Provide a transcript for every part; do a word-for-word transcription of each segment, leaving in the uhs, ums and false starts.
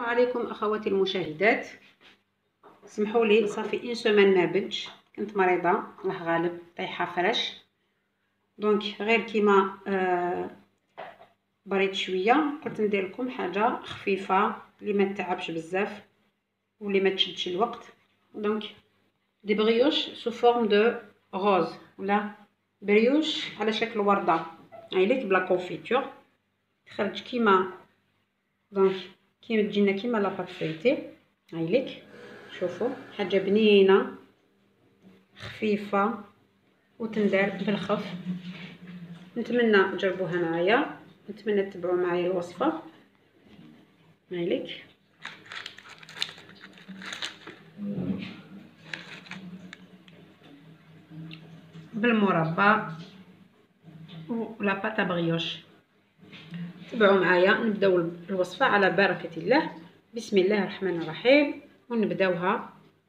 عليكم اخواتي المشاهدات. سمحوا لي صافي ان سيمين ما بنتش، كنت مريضه الله غالب طايحه فرش. دونك غير كيما آه بريت شويه قلت ندير لكم حاجه خفيفه اللي ما تتعبش بزاف واللي ما تشدش الوقت. دونك دي بريوش سو فورم دو روز ولا بريوش على شكل ورده، هاي ليك بلا كونفيتور تخرج كيما دونك كيما تجينا كيما لاباط فايتي. هاي ليك شوفوا حاجه بنينه خفيفه وتندار بالخف. نتمنى تجربوها معايا، نتمنى تتبعوا معايا الوصفه. هاي ليك بالمربى ولا باتا بريوش. تبعوا معايا نبداو الوصفه على بركه الله. بسم الله الرحمن الرحيم. ونبداوها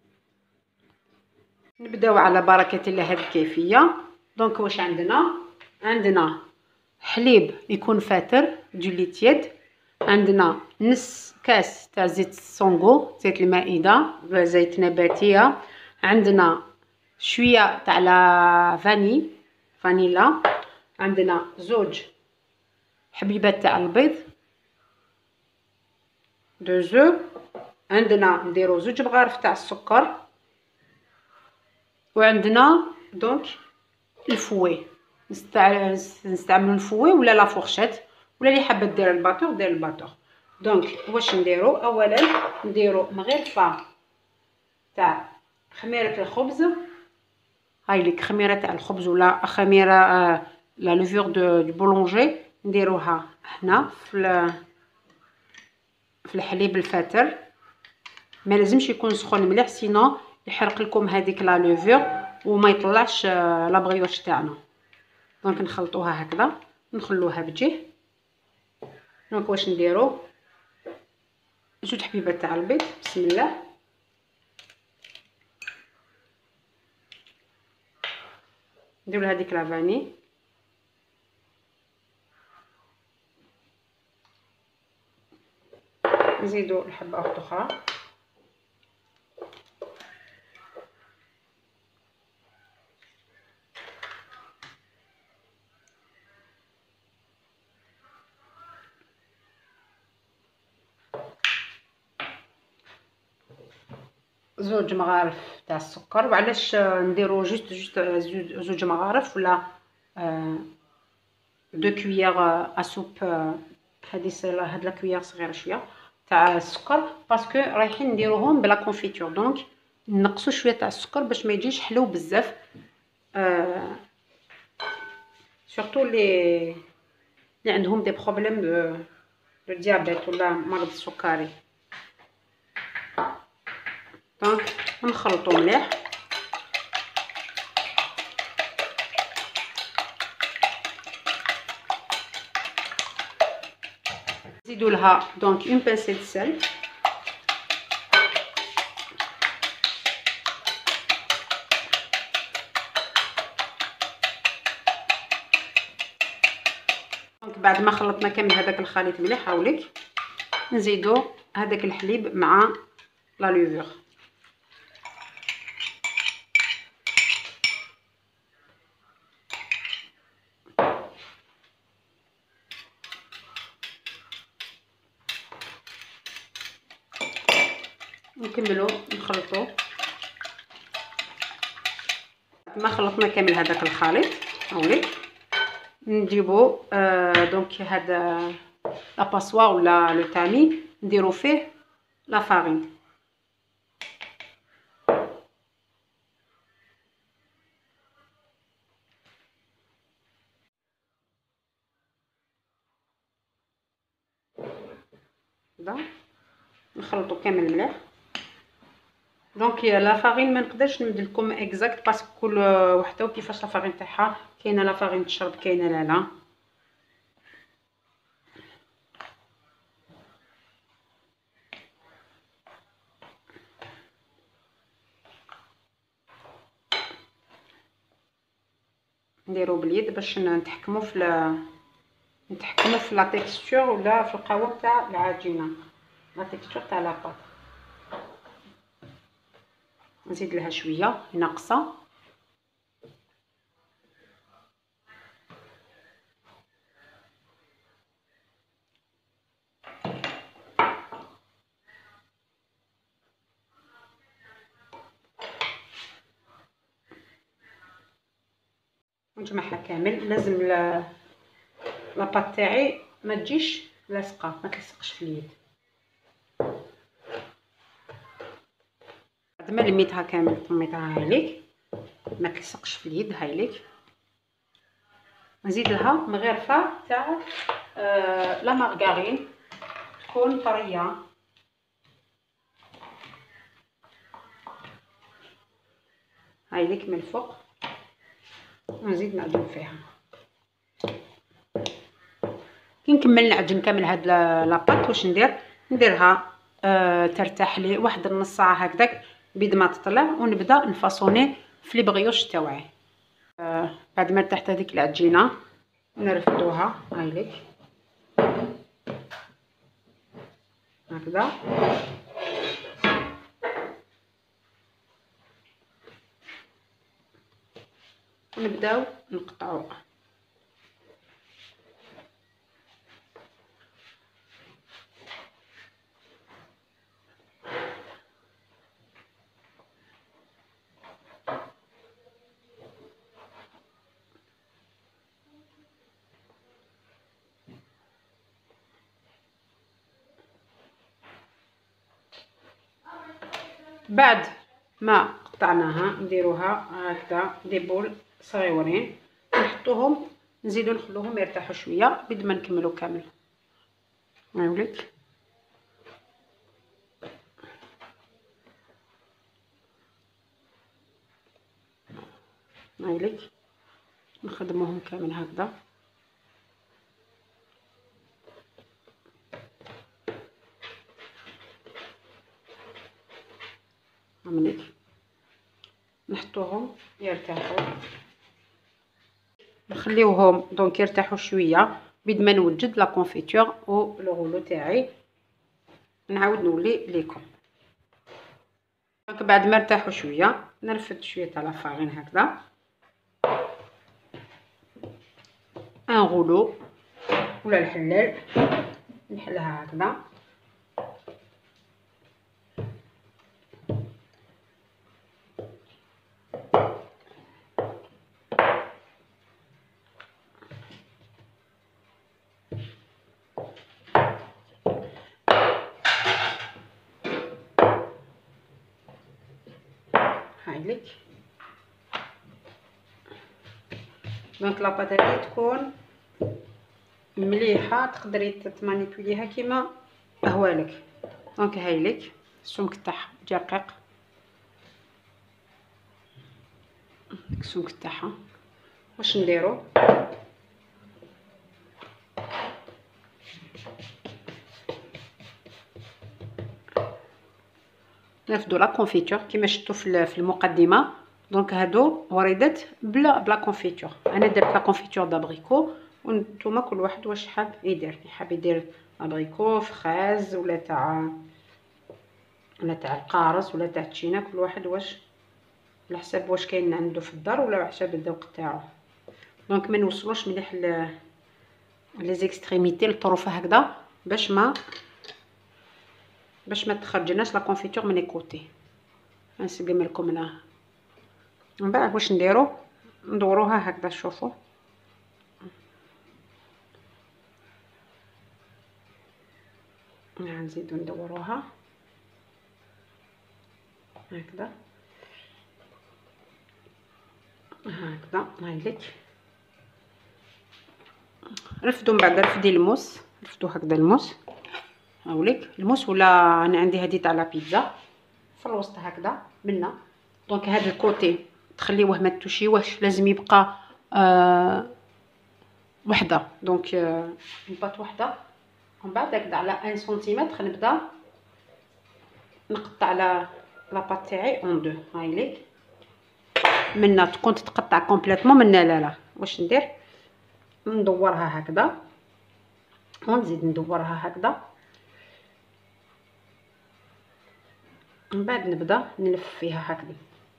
نبداو على بركه الله. هذه الكيفيه. دونك واش عندنا؟ عندنا حليب يكون فاتر دو ليتيد، عندنا نص كاس تاع زيت السونغو زيت المائده زيت نباتيه، عندنا شويه تاع لا فاني فانيلا، عندنا زوج حبيبات تاع البيض دو زو، عندنا نديرو زوج مغارف تاع السكر، وعندنا دونك الفوي نستعملو الفوي ولا لا فورشيت ولا اللي حابه دير الباطور دير الباطور. دونك واش نديرو؟ اولا نديرو مغرفه تاع خميره الخبز. هاي ليك خميره تاع الخبز ولا خميره آه لا لوفور دو دو بولونجي، نديروها هنا في في الحليب الفاتر. ما لازمش يكون سخون مليح سينو يحرق لكم هذيك لا لوفور وما يطلعش آه لا بريوش تاعنا. دونك نخلطوها هكذا نخلوها بجه. دونك واش نديرو؟ جوج حبيبات تاع البيض. بسم الله. نديرو هذيك لافاني، نزيدو الحبه واحده اخرى، زوج مغارف تاع السكر. وعلاش نديرو جوست جوست زوج مغارف ولا آه دو كويير ا سوب. هذه هاد لا كويير صغيره شويه تاع السكر باسكو رايحين نديروهم بلا كونفيتور. دونك نقصوا شويه تاع السكر باش ما يجيش حلو بزاف. آه سورتو لي اللي عندهم دي بروبليم دو دو ديابيت ولا مرض السكري. دونك نخلطو مليح. نزيدو لها دونك اون بانسي د سل، دونك بعد ما خلطنا كامل هذاك الخليط مليح هاوليك نزيدو هذاك الحليب مع لا لوفور. نكملو نخلطو. ما خلطنا كامل هذاك الخليط هاوليك نجيبو آه دونك هذا لا باسوا ولا لو تامي نديرو فيه لا فارين. هذا نخلطو كامل مليح. دونك لا فارين ما نقدرش نمد لكم اكزاكت باسكو كل وحده وكيفاش لا فارين تاعها، كاينه لا فارين تشرب كاينه لا لا. نديرو باليد باش نتحكموا في نتحكموا في لا تيكستور ولا في القوام تاع العجينه. لا تكستور تاع لاباط. نزيد لها شويه ناقصه. ونجمعها كامل. لازم لاباط تاعي ما تجيش لاصقه، ما تلصقش في اليد. بعد ما لميتها كامل طميتها هايليك ما تلصقش في اليد هايليك. نزيد لها مغرفه تاع آه لا مارغرين تكون طريه. هايليك من الفوق. ونزيد نعجن فيها. كي نكمل نعجن كامل هاد لاباط واش ندير؟ نديرها آه ترتاح لي واحد النص ساعه هكذاك بيد ما تطلع، ونبدا نفاصوني في لي بغيوش تاوعي. آه بعد ما ارتاحت هذيك العجينه نرفدوها هايليك هكذا. ونبداو نقطعو. بعد ما قطعناها نديروها هكذا دي بول صغيورين، نحطوهم نزيدو نخلوهم يرتاحوا شويه بد ما نكملو كامل. هاوليك هاوليك نخدموهم كامل هكذا. هاوليك نحطوهم يرتاحوا، نخليوهم دونك يرتاحوا شويه بد ما نوجد لا كونفيتور و لو غولو تاعي نعاود نولي ليكم. دونك بعد ما ارتاحوا شويه نرفد شويه تاع لافارين هكذا ان غولو ولا الحلال نحلها هكذا. هايليك دونك لاباط هادي تكون مليحه تقدري تمانيبيليها كيما هوالك. دونك هايليك السمك تاعها دقيق، السمك تاعها واش نديرو؟ نرفدو لا كونفيتور كيما شفتو في المقدمه. دونك هادو وريدات بلا بلا كونفيتور. انا درت لا كونفيتور دابريكو، وانتوما كل واحد واش حاب يدير. حاب يدير ابريكو فخاز ولا تاع ولا تاع القارص ولا تاع التشينا، كل واحد واش على حساب واش كاين عنده في الدار ولا على حساب الذوق تاعو. دونك ما نوصلوش مليح ل لي زيكستريميتي الطرف هكذا باش ما باش ما تخرجناش لا كونفيتور من الكوتي. نسقم لكم هنا. من بعد واش نديرو؟ ندوروها هكذا. شوفوا نزيدو ندوروها هكذا هكذا. هايليك رفدو من بعد رفدي الموس، رفدو هكذا الموس. هاوليك الموس ولا انا عندي هذه تاع لا بيتزا في الوسط هكذا منا. دونك هذا الكوتي تخليوه ما تشيوهش، لازم يبقى آه وحده. دونك آه نبات وحده. ومن بعد هكذا على واحد سنتيمتر نبدا نقطع على لاباط تاعي اون دو. هايليك منا تكون تتقطع كومبليتوم، منا لا لا. واش ندير؟ ندورها هكذا ونزيد ندورها هكذا من بعد نبدا نلف فيها هكذا.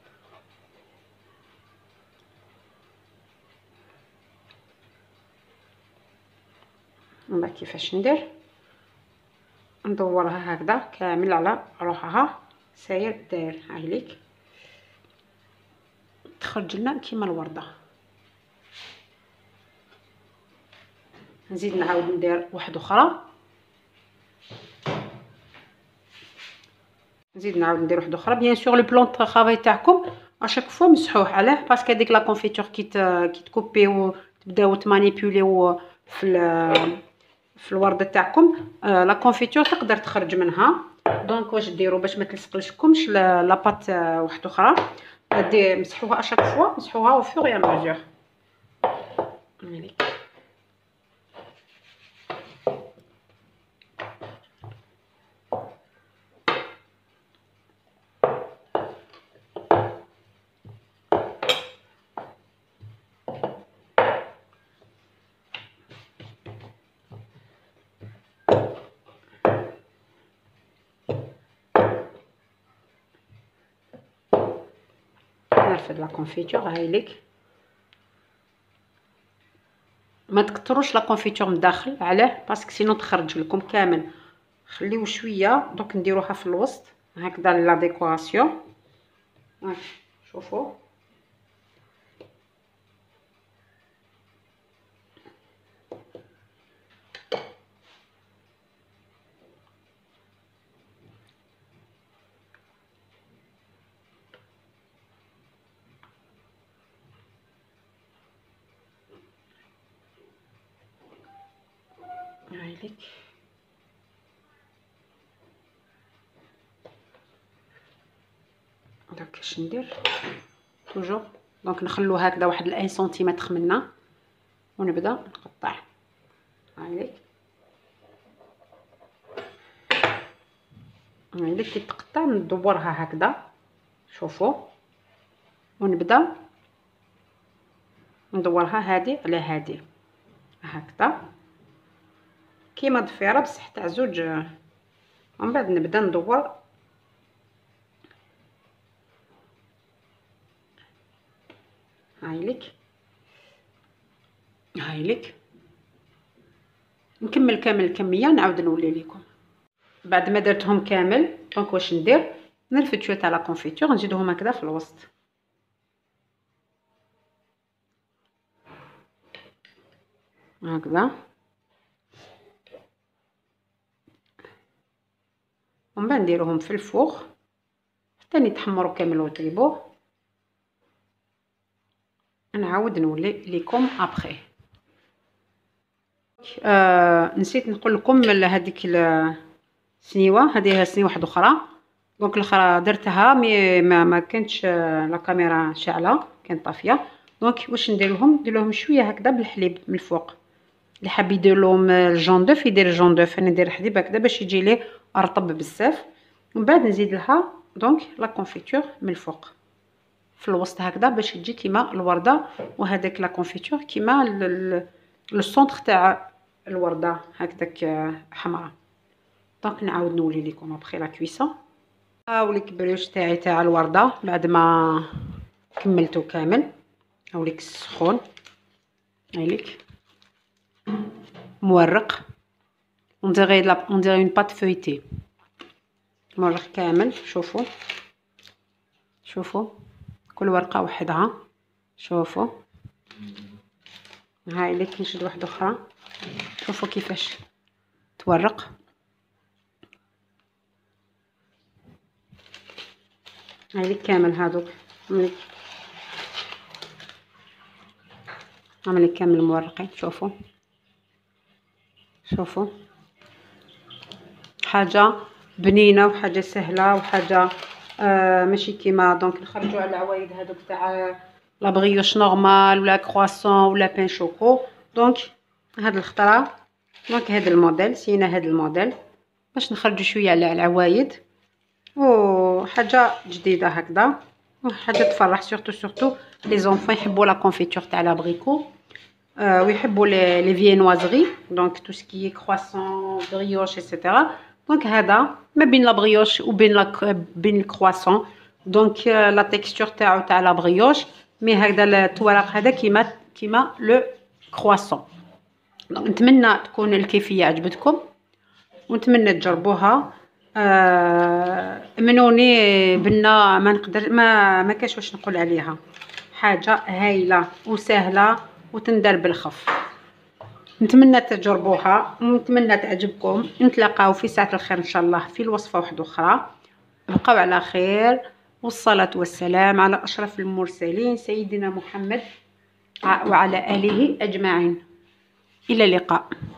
من بعد كيفاش ندير، ندورها هكذا كامل على روحها ساير داير. هايليك تخرج لنا كيما الورده. نزيد نعاود ندير واحده اخرى، نزيد نعاود ندير واحده اخرى. بيان سور لو بلون طرافاي تاعكم اشاك فوا مسحوه، علاه باسكو هذيك لا كونفيتور كي كي تكوبي وتبداو تمانيبيوليو في في الورده تاعكم، لا كونفيتور تقدر تخرج منها. دونك واش ديروا باش ما تلصقلكمش لا بات واحده اخرى، دي مسحوها اشاك فوا، مسحوها او فور يا ماجور. نرفد لا كونفيتور. هايليك ما تكثروش لا كونفيتور من الداخل، علاه باسكو سينو تخرج لكم كامل. خليو شويه دوك نديروها في الوسط هكذا لا ديكوراسيون. هاك شوفوا هايليك. دونك كاش ندير توجور، دونك نخلو هكذا واحد الأن سنتيمتر منا ونبدا نقطع. هايليك هايليك كي تقطع ندورها هكذا، شوفوا، ونبدا ندورها هادي على هادي هكذا كيما ضفيره بصح تاع زوج. ومن بعد نبدا ندور هايليك هايليك. نكمل كامل الكميه نعاود نولي لكم بعد ما درتهم كامل. دونك واش ندير، نرفد شويه تاع لا كونفيتور نزيدهم هكذا في الوسط هكذا، ومن بعد نديروهم في الفوغ حتى يتحمروا كامل وطيبوا. نعاود نولي لكم ابخي. آه نسيت نقول لكم هذيك السنيوه، هذه سنيوه واحده اخرى. دونك الاخرى درتها مي ما, ما كانتش لا كاميرا شاعله، كانت طافيه. دونك واش ندير لهم، ندير لهم شويه هكذا بالحليب من الفوق. اللي حاب يدير لهم الجون دوف يدير الجون دوف، انا ندير الحليب هكذا باش يجي ليه رطب بزاف. ومن بعد نزيد لها دونك لا كونفيتور من الفوق في الوسط هكذا باش تجي كيما الورده، وهذاك لا كونفيتور كيما لو سونتر تاع الورده هكذاك حمراء. دونك نعاود نولي لكم ابخي لا كويسون. هاوليك بريوش تاعي تاع الورده بعد ما كملته كامل. هاوليك السخون، هايليك مورق، on dirait la on dirait une pâte feuilletée. مورق كامل. شوفوا شوفوا كل ورقه وحدها. شوفوا هاي ليك نشد واحده اخرى. شوفوا كيفاش تورق. هاي ليك كامل هذوك عملي كامل مورقين. شوفوا شوفوا حاجه بنينه وحاجه سهله وحاجه آه ماشي كيما دونك نخرجوا على العوايد هذوك تاع لا بريوش نورمال ولا كرواسون ولا بان شوكو. دونك هاد الخطره دونك هاد الموديل سينا هاد الموديل باش نخرجوا شويه على العوايد وحاجه جديده هكذا وحاجه تفرح. سورتو سورتو لي زونفون يحبوا لا كونفيتور تاع لابريكو آه ويحبوا لي لي فينوازري دونك تو سكي كرواسون بريوش ايتترا. دونك هذا ما بين لا بريوش وبين لا بين الكرواسون. دونك لا تيكستور تاعو تاع لا بريوش، مي هكذا التوراق هذا كيما كيما لو كرواسون. دونك نتمنى تكون الكيفيه عجبتكم ونتمنى تجربوها. آه منوني بنا ما نقدر ما ما كاش واش نقول عليها، حاجه هايله وسهله وتندار بالخف. نتمنى تجربوها ونتمنى تعجبكم. نتلاقاو في ساعه الخير ان شاء الله في الوصفه واحده اخرى. بقاو على خير، والصلاه والسلام على اشرف المرسلين سيدنا محمد وعلى اله اجمعين. الى اللقاء.